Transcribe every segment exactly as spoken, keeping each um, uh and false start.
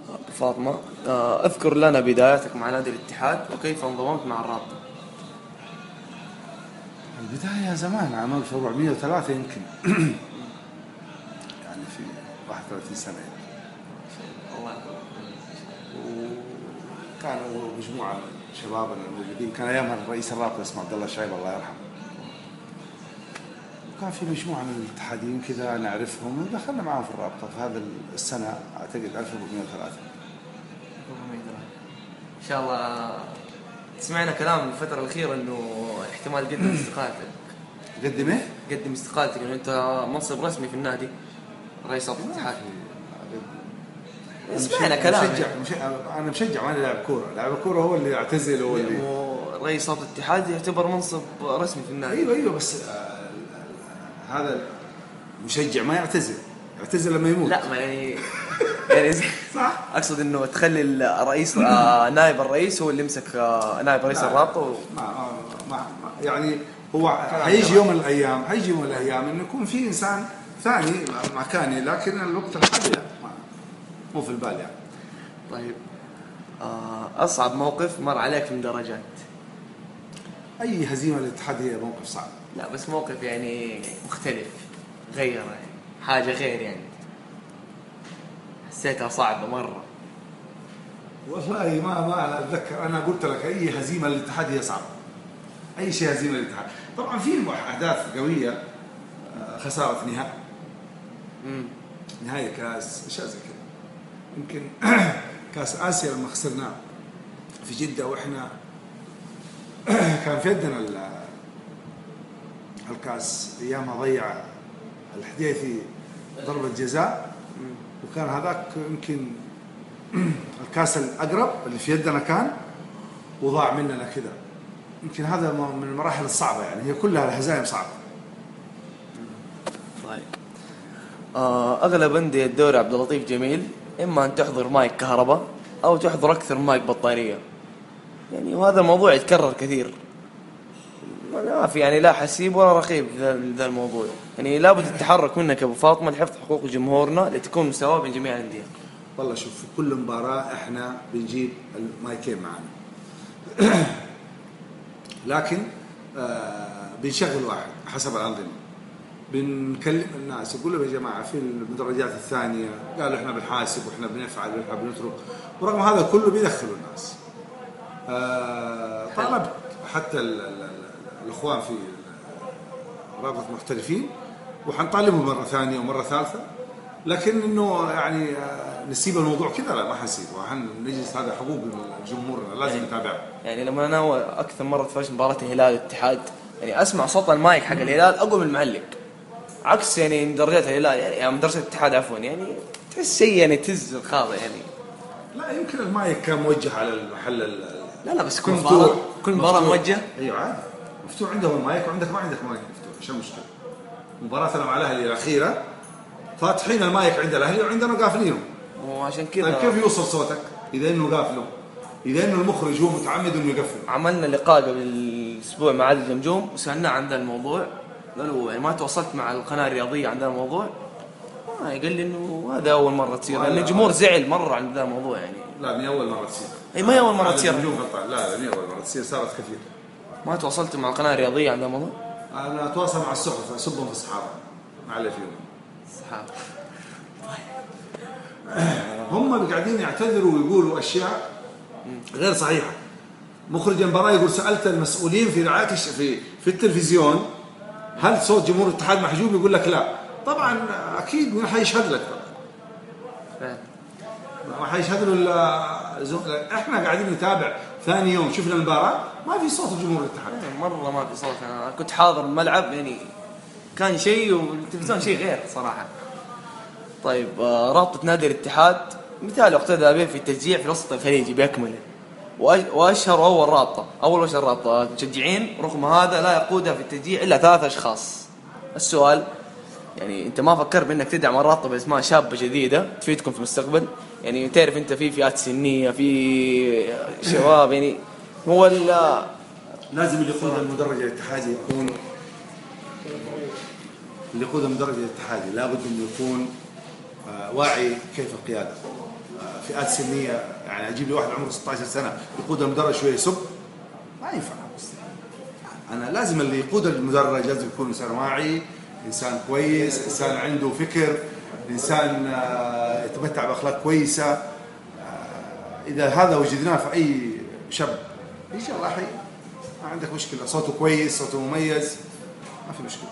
أبو فاطمة، آه، اذكر لنا بداياتك مع نادي الاتحاد وكيف انضممت مع الرابطة. البداية زمان عام ألف وأربعمائة وثلاثة يمكن. يعني في واحد وثلاثين سنة يعني. الله يحفظك. وكانوا مجموعة من شبابنا الموجودين، كان أيامها رئيس الرابطة اسمه عبد الله الشايب الله يرحمه، وكان في مجموعة من الاتحاديين كذا نعرفهم ودخلنا معهم في الرابطة في هذا السنة أعتقد ألف وأربعمائة وثلاثة. ان شاء الله. سمعنا كلام الفترة الأخيرة إنه احتمال تقدم استقالتك. قدم إيه؟ قدم استقالتك إنه أنت منصب رسمي في النادي، رئيس رابطة الاتحاد. سمعنا كلام. مشجع مش... أنا مشجع، ما أنا لاعب كورة. لاعب الكورة هو اللي يعتزل، هو اللي رئيس رابطة الاتحاد يعتبر منصب رسمي في النادي. أيوه أيوه بس آه هذا مشجع ما يعتزل، يعتزل لما يموت. لا ما يعني يعني صح. اقصد انه تخلي الرئيس آه نائب الرئيس هو اللي يمسك آه نائب رئيس الرابطه و... ما ما ما يعني هو حيجي يوم من الايام، حيجي يوم من الايام انه يكون في انسان ثاني مكاني، لكن الوقت الحالي لا، مو في البال يعني. طيب، آه اصعب موقف مر عليك في المدرجات؟ اي هزيمه للاتحاد هي موقف صعب. لا بس موقف يعني مختلف، غير يعني حاجه غير يعني حسيتها صعبة مرة. والله ما ما اتذكر. انا قلت لك اي هزيمه للاتحاد هي صعبه، اي شيء هزيمه للاتحاد. طبعا في احداث قويه، خساره نهائي، نهائي كاس اشياء زي كذا. يمكن كاس اسيا لما خسرناه في جده، واحنا كان في يدنا الكاس ايامها، ضيع الحديثي ضربه جزاء، وكان هذاك يمكن الكاس الأقرب اللي في يدنا كان، وضاع مننا كذا. يمكن هذا من المراحل الصعبة، يعني هي كلها الهزائم صعبة. طيب، آه أغلب أندية الدوري عبد اللطيف جميل إما أن تحضر مايك كهرباء أو تحضر أكثر مايك بطارية، يعني وهذا الموضوع يتكرر كثير. ما في يعني لا حسيب ولا رقيب في ذا الموضوع، يعني لابد التحرك منك أبو فاطمة لحفظ حقوق جمهورنا لتكون مساواة بين جميع الأندية. والله شوف، في كل مباراة احنا بنجيب المايكين معنا لكن آه بنشغل واحد حسب الأنظمة، بنكلم الناس نقول لهم يا جماعة في المدرجات الثانية قالوا احنا بنحاسب واحنا بنفعل واحنا بنترك، ورغم هذا كله بيدخلوا الناس. آه طلبت حتى ال ال الأخوان في رابطة المحترفين وحنطالبهم مرة ثانية ومرة ثالثة، لكن إنه يعني نسيب الموضوع كذا لا، ما حنسيبه. حنجلس، هذا حقوق جمهورنا لازم يعني نتابعه. يعني لما أنا أكثر مرة تفرجت مباراة الهلال والاتحاد، يعني أسمع صوت المايك حق الهلال أقوى من المعلق، عكس يعني درجات الهلال يعني, يعني درجة الاتحاد عفوا، يعني تحس شيء يعني تز الخاضع يعني. لا يمكن المايك كان موجه على المحل. لا لا بس كل مباراة كل مباراة موجه. ايوه عادي مفتوح، عندهم المايك وعندك ما عندك مايك مفتوح، ايش المشكلة؟ مباراتنا مع الاهلي الاخيرة فاتحين المايك عند الاهلي وعندنا قافلينه، وعشان كذا طيب كيف يوصل صوتك اذا انه قافله؟ اذا انه المخرج هو متعمد انه يقفل. عملنا لقاء قبل الاسبوع مع عادل جمجوم وسالناه عن ذا الموضوع، قالوا يعني ما تواصلت مع القناه الرياضيه عن ذا الموضوع. آه قال لي انه هذا اول مره تصير، لان الجمهور زعل مره عن ذا الموضوع يعني. لا مي اول مره تصير. اي ما هي اول مره تصير. لا لا مي اول مره تصير، صارت كثير. ما تواصلت مع القناه الرياضيه عن ذا الموضوع؟ انا اتواصل مع الصحف اسبهم في الصحافه، ما عليه فيهم الصحافه. هم قاعدين يعتذروا ويقولوا اشياء غير صحيحه. مخرج المباراه يقول سالت المسؤولين في رعايه في في التلفزيون هل صوت جمهور الاتحاد محجوب؟ يقول لك لا. طبعا اكيد ما حيشهد لك، ما حيشهد له. احنا قاعدين نتابع ثاني يوم شفنا المباراه ما في صوت جمهور الاتحاد، مره ما في صوت. انا كنت حاضر الملعب يعني كان شيء والتلفزيون شيء غير صراحه. طيب، رابطه نادي الاتحاد مثال اقتدى به في التشجيع في الوسط الخليجي باكمله، واشهر اول رابطه اول واشهر رابطه مشجعين، رغم هذا لا يقودها في التشجيع الا ثلاث اشخاص. السؤال يعني انت ما فكر بانك تدعم الرابطه باسماء شابه جديده تفيدكم في المستقبل؟ يعني تعرف انت في فئات سنيه، في شباب، يعني هو لازم اللي يقود المدرج الاتحادي يكون اللي يقود المدرج الاتحادي لابد انه يكون واعي كيف القياده فئات سنيه، يعني اجيب لي واحد عمره ستة عشر سنه يقود المدرج شويه يسب، ما ينفع. انا لازم اللي يقود المدرج لازم يكون انسان واعي، انسان كويس، انسان عنده فكر، انسان آه، يتمتع باخلاق كويسه. آه، اذا هذا وجدناه في اي شاب يجي الله يحيي، ما عندك مشكله، صوته كويس، صوته مميز، ما في مشكله.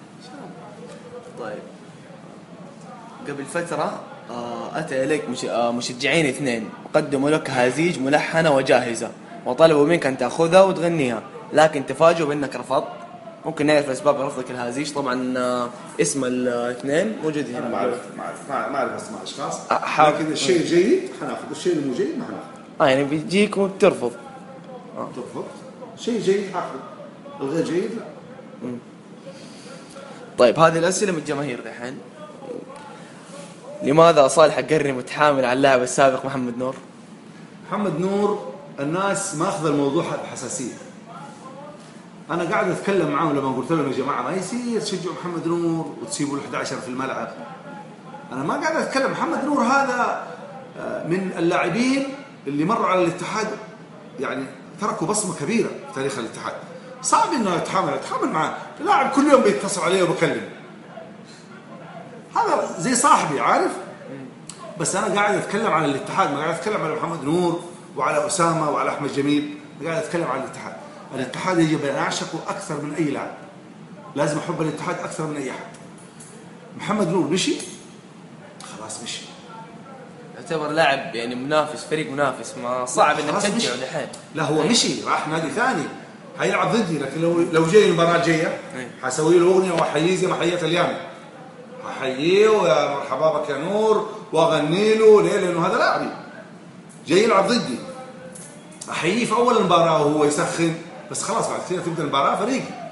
طيب قبل فترة آه، أتى إليك مش- آه، مشجعين اثنين وقدموا لك هازيج ملحنة وجاهزة وطلبوا منك أن تأخذها وتغنيها، لكن تفاجئوا بأنك رفضت. ممكن نعرف أسباب رفضك الهازيج؟ طبعا آه، اسم الاثنين موجود انا هنا. ما اعرف ما اعرف ما اعرف اسماء اشخاص، أحاول- لكن الشيء الجيد حناخذ، الشيء المو جيد ما حناخذ. آه يعني بيجيك وبترفض. ترفض شيء جيد حاخذ، الغير جيد لا. طيب هذه الأسئلة من الجماهير دحين. لماذا صالح القرني متحامل على اللاعب السابق محمد نور؟ محمد نور الناس ماخذ الموضوع بحساسيه. انا قاعد اتكلم معاهم لما قلت لهم يا جماعه ما يصير تشجعوا محمد نور وتسيبوا ال أحد عشر في الملعب. انا ما قاعد اتكلم، محمد نور هذا آه، من اللاعبين اللي مروا على الاتحاد، يعني تركوا بصمه كبيره في تاريخ الاتحاد. صعب انه يتحامل يتحامل معاه، لاعب كل يوم بيتصل عليه وبكلم، هذا زي صاحبي عارف. بس انا قاعد اتكلم عن الاتحاد، ما قاعد اتكلم على محمد نور وعلى اسامه وعلى احمد جميل، قاعد اتكلم عن الاتحاد. الاتحاد يجب ان اعشقه اكثر من اي لاعب، لازم احب الاتحاد اكثر من اي احد. محمد نور مشي خلاص مشي، يعتبر لاعب يعني منافس، فريق منافس، ما صعب انك خلاص مشي. تشجعه دحين. لا هو مشي راح نادي ثاني حيلعب ضدي، لكن لو لو جاي المباراه الجايه حسوي له اغنيه واحييه زي ما حييت اليوم، احييه ويا مرحبا بك يا نور واغني له. ليه؟ لانه هذا لاعبي جاي يلعب ضدي، احييه في اول المباراه وهو يسخن، بس خلاص بعد كده تبدا المباراه فريقي.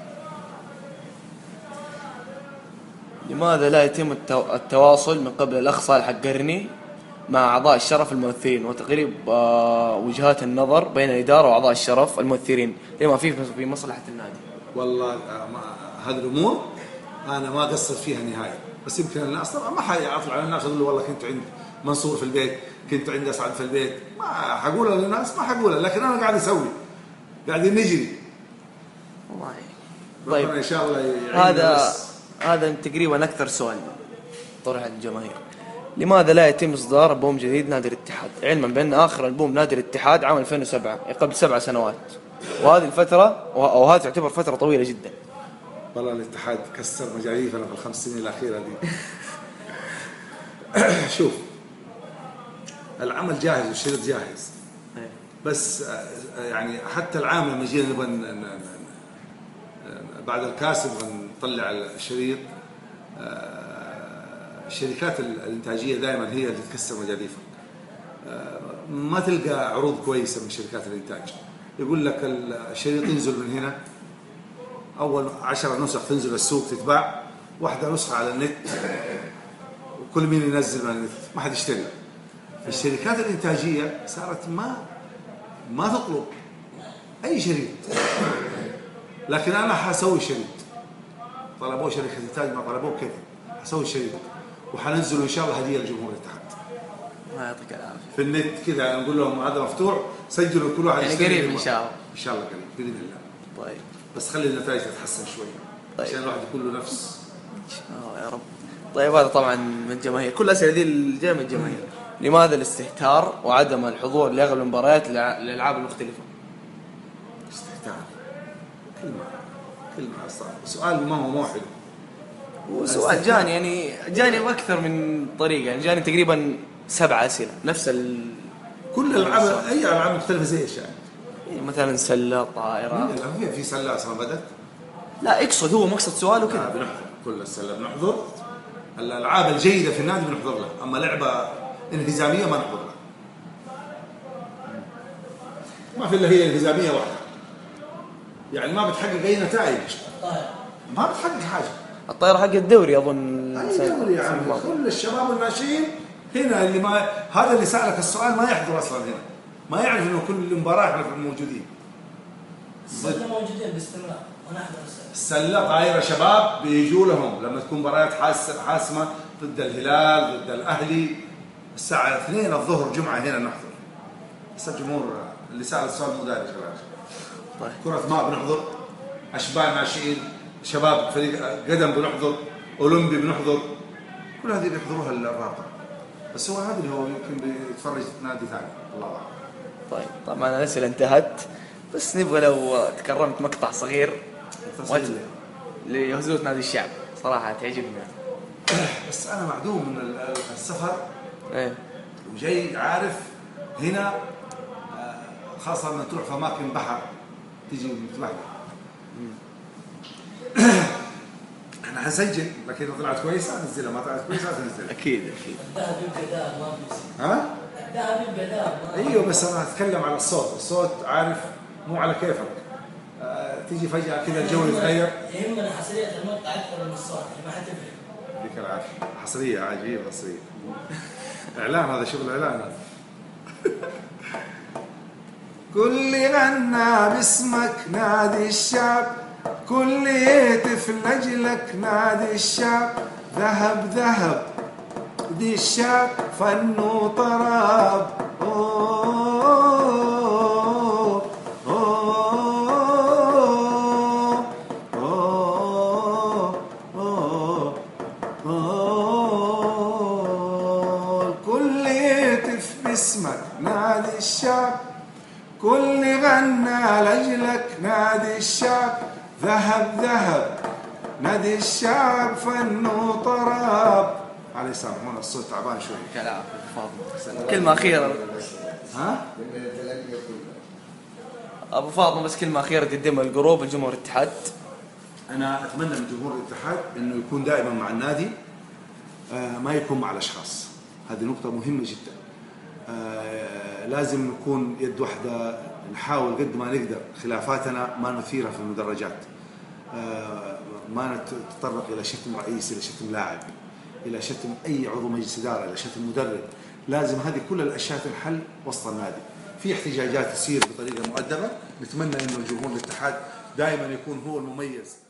لماذا لا يتم التو- التواصل من قبل الأخ صالح القرني مع أعضاء الشرف الممثلين وتقريب آه، وجهات النظر بين الإدارة وأعضاء الشرف الممثلين لما فيه في مصلحة النادي؟ والله آه، ما- هذه الامور انا ما قصرت فيها نهائي، بس يمكن الناس طبعا ما حيطلع على الناس اقول له والله كنت عند منصور في البيت، كنت عند اسعد في البيت، ما حقولها للناس، ما حقولها، لكن انا قاعد اسوي، قاعدين نجري. والله طيب طيب ان شاء الله يعيننا. هذا بس هذا تقريبا أكثر سؤال طرح الجماهير. لماذا لا يتم إصدار ألبوم جديد نادي الاتحاد، علما بأن آخر ألبوم نادي الاتحاد عام ألفين وسبعة قبل سبع سنوات، وهذه الفترة أو هذه تعتبر فترة طويلة جدا. والله الاتحاد كسر مجاريفنا في الخمس سنين الاخيره دي. شوف العمل جاهز والشريط جاهز، بس آه، يعني حتى العام لما جينا نبغى ن- ن- ن- بعد الكاس نبغى نطلع الشريط، آه، الشركات ال- الانتاجيه دائما هي اللي تكسر مجاديفها. آه، ما تلقى عروض كويسه من شركات الانتاج، يقول لك الشريط ينزل من هنا، اول عشر نسخ تنزل السوق تتباع، واحده نسخه على النت وكل مين ينزل من النت، ما حد يشتري. الشركات الانتاجيه صارت ما ما تطلب اي شريط، لكن انا حسوي شريط، طلبوه شركه انتاج ما طلبوه كذا، حسوي شريط وحنزله ان شاء الله هديه لجمهور الاتحاد الله يعطيك العافية. في النت كذا، نقول لهم هذا مفتوح سجلوا كل واحد يعني يشتري قريب اللي إن يبغى. شاء الله. ان شاء الله قريب باذن الله، طيب بس خلي النتائج تتحسن شوي طيب. عشان الواحد يكون له نفس. آه يا رب. طيب هذا طبعا من الجماهير، كل الأسئلة ذي اللي جاية من الجماهير. لماذا الاستهتار وعدم الحضور لأغلب المباريات للع- للألعاب المختلفة؟ استهتار كلمه كلمه صعبه، سؤال ما هو مو حلو. وسؤال جاني يعني جاني بأكثر من طريقة، يعني جاني تقريبا سبع أسئلة نفس ال كل الالعاب اي العاب مختلفه زي ايش يعني؟ يعني مثلا سلة، طائرة. في في سله اصلا بدت. لا اقصد هو مقصد سؤاله آه، كذا. بنحضر كل السله بنحضر، الالعاب الجيده في النادي بنحضر لها، اما لعبه انهزاميه ما نحضر لها. ما في الا هي انهزاميه واحده، يعني ما بتحقق اي نتائج، ما بتحقق حاجه. الطائرة حق الدوري أظن. اي دوري يا عمي، كل الشباب الناشئين هنا اللي ما هذا اللي سالك السؤال ما يحضر اصلا هنا، ما يعرف انه كل مباراه احنا موجودين. السلة موجودين باستمرار ونحضر السلة. السله طايره شباب بيجوا لهم لما تكون مباريات حاس حاسمه ضد الهلال ضد الاهلي، الساعة اثنين الظهر جمعة هنا نحضر. بس الجمهور اللي سأل السؤال مو داري شباب. طيب. كرة ماء بنحضر، أشبال ناشئين، شباب فريق قدم بنحضر، أولمبي بنحضر، كل هذه بيحضروها الرابطة. بس هو هذا اللي هو يمكن بيتفرج نادي ثاني، الله أعلم. طيب طبعا الأسئلة انتهت، بس نبغى لو تكرمت مقطع صغير لهزوة نادي الشعب، صراحة تعجبني. بس أنا معدوم من السفر. إيه. وجاي عارف هنا خاصة لما تروح في أماكن بحر تيجي متبهدل. احنا حنسجل، لكن إذا طلعت كويسة ننزلها، ما طلعت كويسة تنزلها. أكيد أكيد. الذهب يبقى ذهب ما بيصير. ها؟ الذهب يبقى ذهب. ايوه بس انا اتكلم على الصوت، الصوت عارف مو على كيفك. آه تيجي فجأة كذا الجو يتغير. يهمنا حصرية المقطع أكثر من الصوت، ما حتفرق. يعطيك العافية. حصرية عجيبة حصرية. إعلان، هذا شغل إعلان هذا. كل غنى باسمك نادي الشعب، كل يهتف لأجلك نادي الشعب، ذهب ذهب دي الشعب فن وطرب. أوه أوه أوه أوه أوه. الكل يهتف باسمك نادي الشعب، كل غنى لأجلك نادي الشعب، ذهب ذهب نادي الشعب فن وطرب. عليه يسامحونا الصوت تعبان شوي. كلام فاضل. كلمة أخيرة. ها؟ أبو فاطمة بس كلمة أخيرة تقدمها للجروب الجمهور الاتحاد. أنا أتمنى من جمهور الاتحاد إنه يكون دائما مع النادي، آه ما يكون مع الأشخاص. هذه نقطة مهمة جدا. آه لازم نكون يد واحدة، نحاول قد ما نقدر خلافاتنا ما نثيرها في المدرجات. آه ما نتطرق إلى شتم رئيس، إلى شتم لاعب، إلى شتم أي عضو مجلس إدارة، إلى شتم مدرب. لازم هذه كل الأشياء تنحل وسط النادي. في احتجاجات تصير بطريقة مؤدبة، نتمنى إنه جمهور الاتحاد دائما يكون هو المميز.